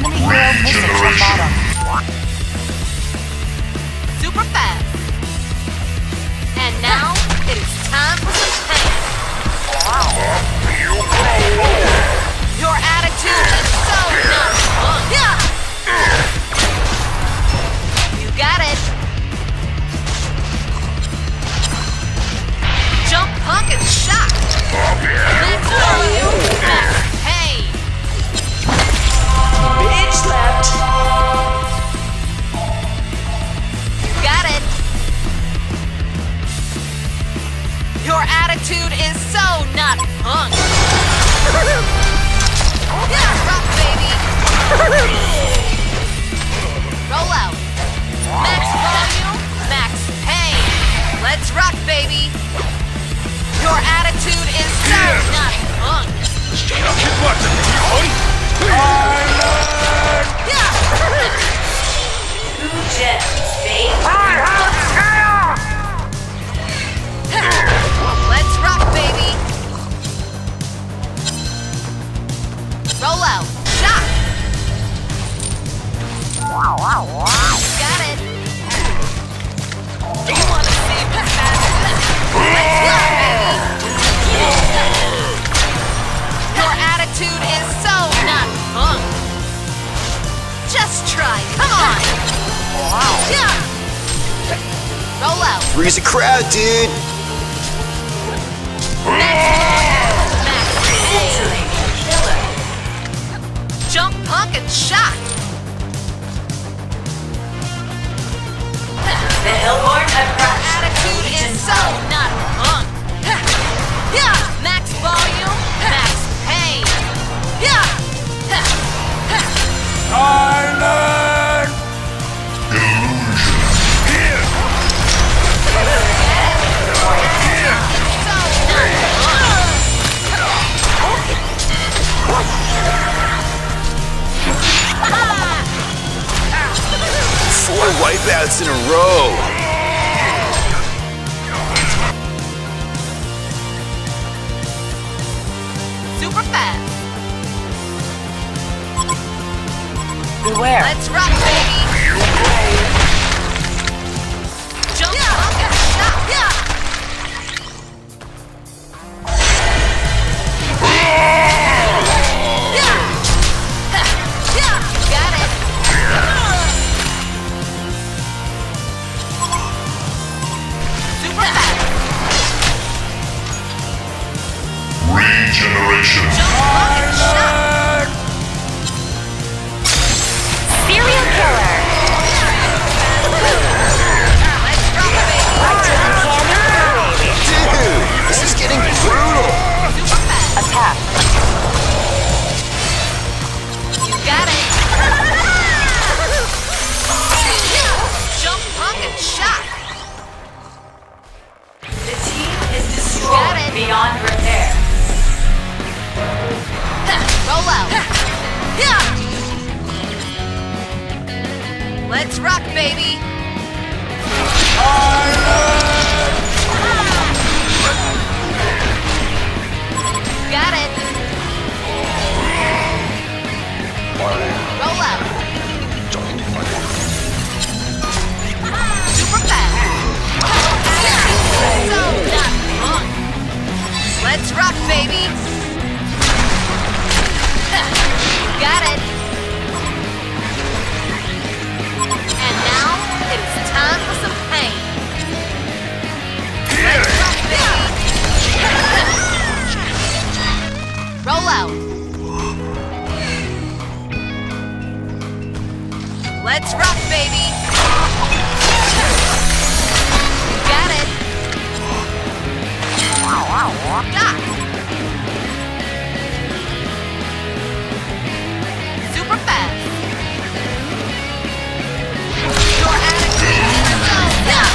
Enemy hero missing from bottom. Super fast. And now, it is time for some pain. Your attitude is so not fun. You got it. Jump, punk, and shock. Let's throw you back. Hey. Bitch slapped. You got it. Your attitude is so not punk. Yeah, rock, baby. Roll out. Max volume, max pain. Let's rock, baby. Your attitude is so not punk. Yeah. Two gems, babe. Let's rock, baby. Roll out. Shot. Got it. Do you want to see what's happening? Let's go, baby. Your attitude is so not punk. Just try. Come on. Yeah. Roll out. Freeze the crowd, dude. Jump, punk, and shock. The Hellborn have crashed. Attitude is so not punk. Yeah, max volume, max pain. Yeah. Island! So not punk. 4 wipeouts in a row. Super fast. Beware. Let's rock, baby. Jump, punk, and shock. Yeah. Got it. Super fast. Regeneration. Jump, punk, and shock. Serial killer. Let's rock, baby. Dude, this is getting brutal. Super fast. Attack. You got it. Jump, punk, and shock. The team is Got destroyed it. beyond repair. Roll out. Yeah. Let's rock, baby. Got it. Roll out. Super fast. So not punk. Let's rock, baby. Got it. And now it is time for some pain. Let's rock, baby. Roll out. Let's rock, baby. Got it. Doc. Super fast. Your attitude is so not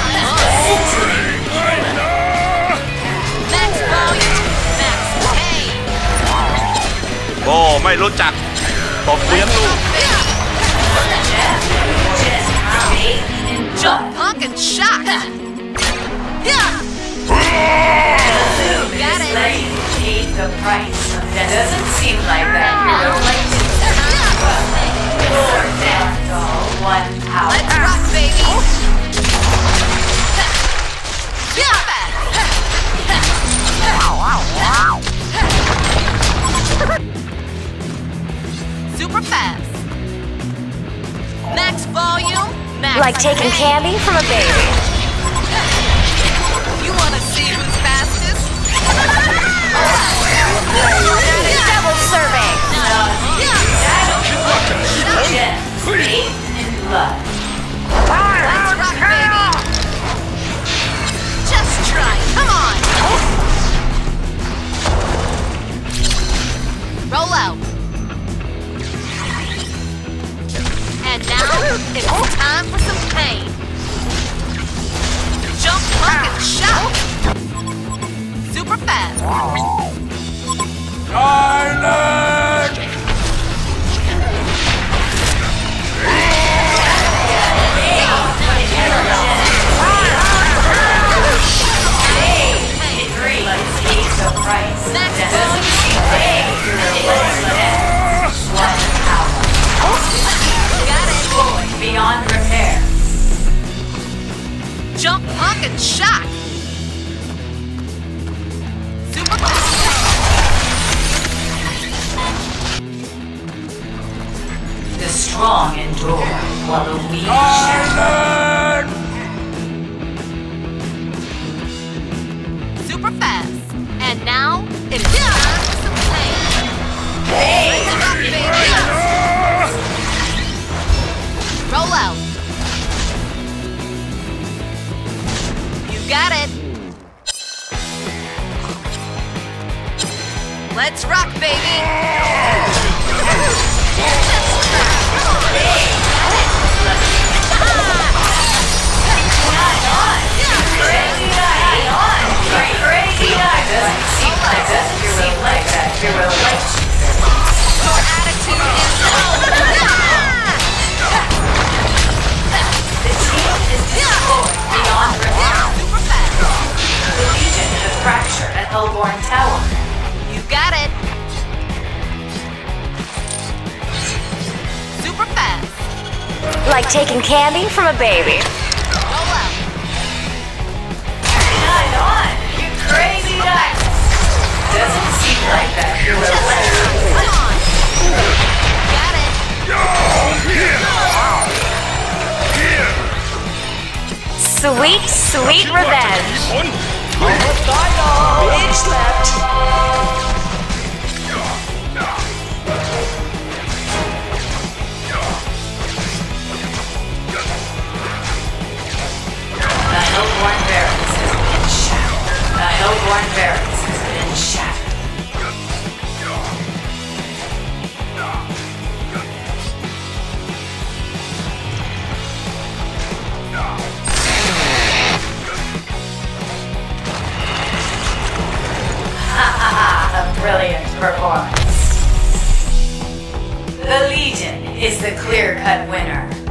Max volume, max pain. โอ้ไม่รู้จักตบเลี้ยงลูก Jump, punk, and shock. Yeah. Got it. Paid the price. That doesn't seem like that. Now, fast. Max volume, max Like taking pain. candy from a baby. You wanna see who's fastest? Double serving. Gems, faith, and blood. Let's rock, baby. Just try. Come on. Roll out. And now it's time for some pain. Jump, pump, and shout. Super fast. It pays the price. Max That volume. one power. Got it. Beyond repair. Jump, punk, and shock. Super fast. The strong endure, while the weak shatter. Super fast. And now it is time for some pain. Let's rock, baby. Roll out. You got it. Let's rock, baby. Crazy eye doesn't seem like that. Your relationship. Your attitude is The team is destroyed beyond repair. super fast. The Legion has fractured at Hellborn Tower. You got it. Super fast. Like taking candy from a baby. Roll out. Not on, you crazy eye. Doesn't seem like that. Your relationship. Come on. Got it. Sweet, sweet revenge. Bitch left. The Hellborn Barracks has been shattered. The Hellborn Barracks has been shattered. A brilliant performance. The Legion is the clear-cut winner.